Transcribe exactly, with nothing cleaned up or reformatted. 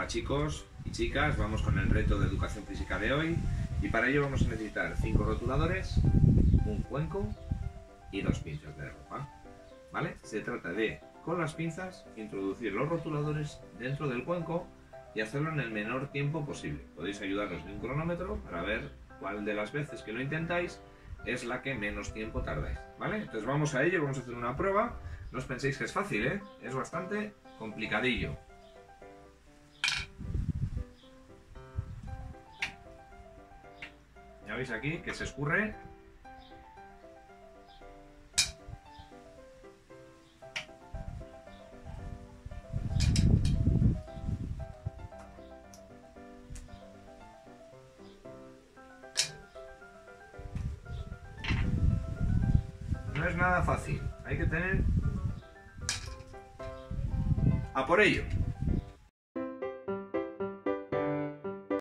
Hola chicos y chicas, vamos con el reto de educación física de hoy y para ello vamos a necesitar cinco rotuladores, un cuenco y dos pinzas de ropa, ¿vale? Se trata de, con las pinzas, introducir los rotuladores dentro del cuenco y hacerlo en el menor tiempo posible. Podéis ayudaros de un cronómetro para ver cuál de las veces que lo intentáis es la que menos tiempo tardáis, ¿vale? Entonces vamos a ello, vamos a hacer una prueba. No os penséis que es fácil, ¿eh? Es bastante complicadillo. Ya veis aquí que se escurre. No es nada fácil, hay que tener a por ello.